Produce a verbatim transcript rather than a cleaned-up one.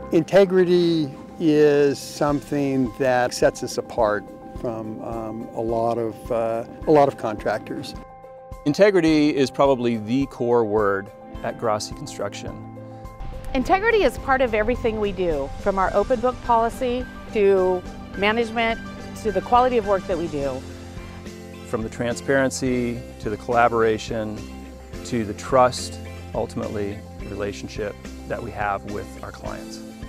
Integrity is something that sets us apart from um, a lot of uh, a lot of contractors. Integrity is probably the core word at Grassi Construction. Integrity is part of everything we do, from our open book policy to management to the quality of work that we do. From the transparency to the collaboration to the trust, ultimately, relationship that we have with our clients.